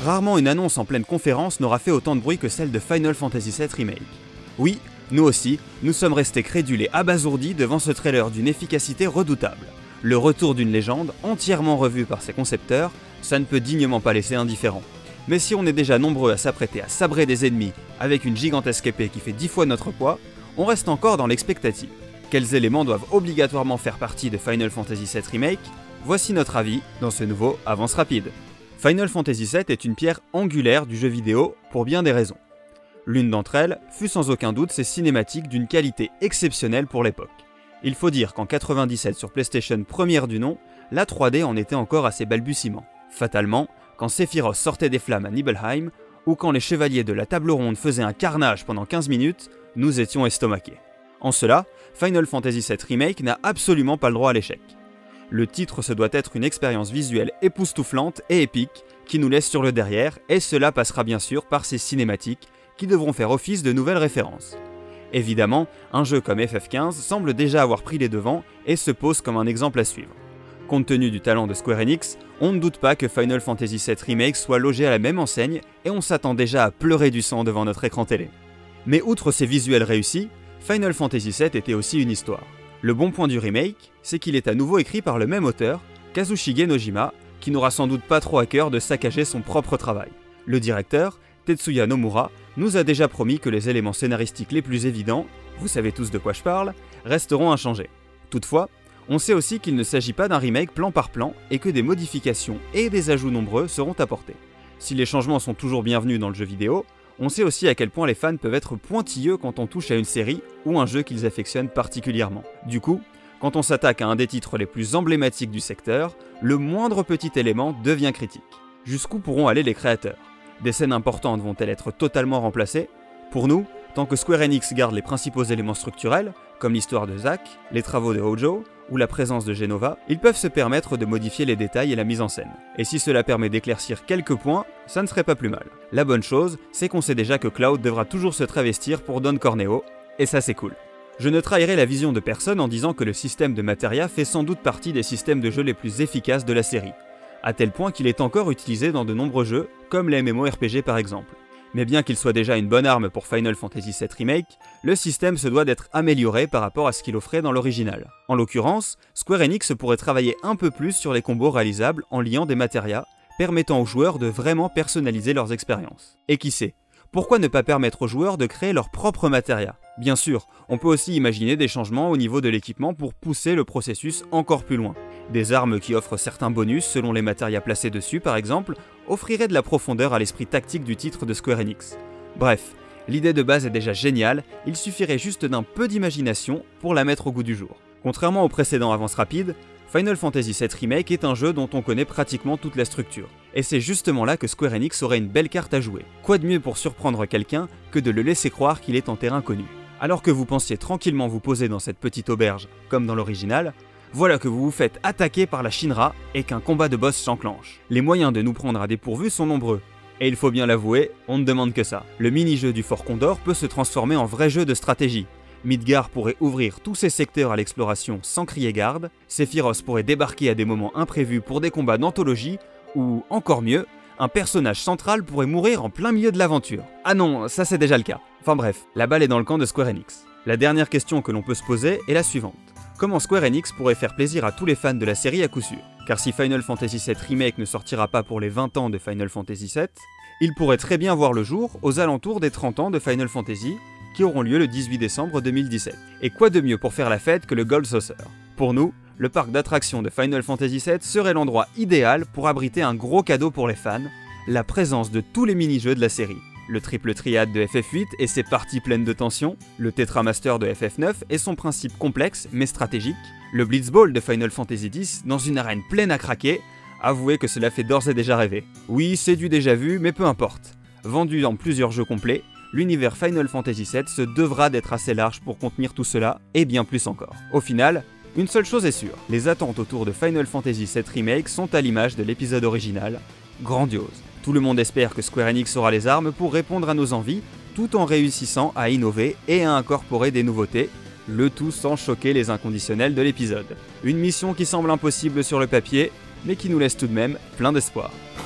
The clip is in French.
Rarement une annonce en pleine conférence n'aura fait autant de bruit que celle de Final Fantasy VII Remake. Oui, nous aussi, nous sommes restés crédules et abasourdis devant ce trailer d'une efficacité redoutable. Le retour d'une légende, entièrement revue par ses concepteurs, ça ne peut dignement pas laisser indifférent. Mais si on est déjà nombreux à s'apprêter à sabrer des ennemis avec une gigantesque épée qui fait 10 fois notre poids, on reste encore dans l'expectative. Quels éléments doivent obligatoirement faire partie de Final Fantasy VII Remake? Voici notre avis dans ce nouveau Avance Rapide. Final Fantasy VII est une pierre angulaire du jeu vidéo pour bien des raisons. L'une d'entre elles fut sans aucun doute ses cinématiques d'une qualité exceptionnelle pour l'époque. Il faut dire qu'en 97 sur PlayStation première du nom, la 3D en était encore à ses balbutiements. Fatalement, quand Sephiroth sortait des flammes à Nibelheim, ou quand les chevaliers de la table ronde faisaient un carnage pendant 15 minutes, nous étions estomaqués. En cela, Final Fantasy VII Remake n'a absolument pas le droit à l'échec. Le titre se doit être une expérience visuelle époustouflante et épique qui nous laisse sur le derrière, et cela passera bien sûr par ses cinématiques qui devront faire office de nouvelles références. Évidemment, un jeu comme FF15 semble déjà avoir pris les devants et se pose comme un exemple à suivre. Compte tenu du talent de Square Enix, on ne doute pas que Final Fantasy VII Remake soit logé à la même enseigne et on s'attend déjà à pleurer du sang devant notre écran télé. Mais outre ses visuels réussis, Final Fantasy VII était aussi une histoire. Le bon point du remake, c'est qu'il est à nouveau écrit par le même auteur, Kazushige Nojima, qui n'aura sans doute pas trop à cœur de saccager son propre travail. Le directeur, Tetsuya Nomura, nous a déjà promis que les éléments scénaristiques les plus évidents, vous savez tous de quoi je parle, resteront inchangés. Toutefois, on sait aussi qu'il ne s'agit pas d'un remake plan par plan et que des modifications et des ajouts nombreux seront apportés. Si les changements sont toujours bienvenus dans le jeu vidéo, on sait aussi à quel point les fans peuvent être pointilleux quand on touche à une série ou un jeu qu'ils affectionnent particulièrement. Du coup, quand on s'attaque à un des titres les plus emblématiques du secteur, le moindre petit élément devient critique. Jusqu'où pourront aller les créateurs? Des scènes importantes vont-elles être totalement remplacées? Pour nous, tant que Square Enix garde les principaux éléments structurels, comme l'histoire de Zack, les travaux de Hojo, ou la présence de Genova, ils peuvent se permettre de modifier les détails et la mise en scène. Et si cela permet d'éclaircir quelques points, ça ne serait pas plus mal. La bonne chose, c'est qu'on sait déjà que Cloud devra toujours se travestir pour Don Corneo, et ça c'est cool. Je ne trahirai la vision de personne en disant que le système de Materia fait sans doute partie des systèmes de jeu les plus efficaces de la série, à tel point qu'il est encore utilisé dans de nombreux jeux, comme les MMORPG par exemple. Mais bien qu'il soit déjà une bonne arme pour Final Fantasy VII Remake, le système se doit d'être amélioré par rapport à ce qu'il offrait dans l'original. En l'occurrence, Square Enix pourrait travailler un peu plus sur les combos réalisables en liant des matérias, permettant aux joueurs de vraiment personnaliser leurs expériences. Et qui sait, pourquoi ne pas permettre aux joueurs de créer leur propre matérias? Bien sûr, on peut aussi imaginer des changements au niveau de l'équipement pour pousser le processus encore plus loin. Des armes qui offrent certains bonus selon les matérias placés dessus par exemple, offriraient de la profondeur à l'esprit tactique du titre de Square Enix. Bref, l'idée de base est déjà géniale, il suffirait juste d'un peu d'imagination pour la mettre au goût du jour. Contrairement au précédent Avance Rapide, Final Fantasy VII Remake est un jeu dont on connaît pratiquement toute la structure. Et c'est justement là que Square Enix aurait une belle carte à jouer. Quoi de mieux pour surprendre quelqu'un que de le laisser croire qu'il est en terrain connu? Alors que vous pensiez tranquillement vous poser dans cette petite auberge, comme dans l'original, voilà que vous vous faites attaquer par la Shinra et qu'un combat de boss s'enclenche. Les moyens de nous prendre à dépourvu sont nombreux. Et il faut bien l'avouer, on ne demande que ça. Le mini-jeu du Fort Condor peut se transformer en vrai jeu de stratégie. Midgar pourrait ouvrir tous ses secteurs à l'exploration sans crier garde, Sephiroth pourrait débarquer à des moments imprévus pour des combats d'anthologie, ou, encore mieux, un personnage central pourrait mourir en plein milieu de l'aventure. Ah non, ça c'est déjà le cas. Enfin bref, la balle est dans le camp de Square Enix. La dernière question que l'on peut se poser est la suivante. Comment Square Enix pourrait faire plaisir à tous les fans de la série à coup sûr? Car si Final Fantasy VII Remake ne sortira pas pour les 20 ans de Final Fantasy VII, il pourrait très bien voir le jour aux alentours des 30 ans de Final Fantasy, qui auront lieu le 18 décembre 2017. Et quoi de mieux pour faire la fête que le Gold Saucer? Pour nous, le parc d'attractions de Final Fantasy VII serait l'endroit idéal pour abriter un gros cadeau pour les fans, la présence de tous les mini-jeux de la série. Le triple triade de FF8 et ses parties pleines de tension, le Tetramaster de FF9 et son principe complexe mais stratégique, le Blitzball de Final Fantasy X dans une arène pleine à craquer, avouez que cela fait d'ores et déjà rêver. Oui, c'est du déjà vu, mais peu importe. Vendu dans plusieurs jeux complets, l'univers Final Fantasy VII se devra d'être assez large pour contenir tout cela, et bien plus encore. Au final, une seule chose est sûre, les attentes autour de Final Fantasy VII Remake sont à l'image de l'épisode original, grandiose. Tout le monde espère que Square Enix aura les armes pour répondre à nos envies, tout en réussissant à innover et à incorporer des nouveautés, le tout sans choquer les inconditionnels de l'épisode. Une mission qui semble impossible sur le papier, mais qui nous laisse tout de même plein d'espoir.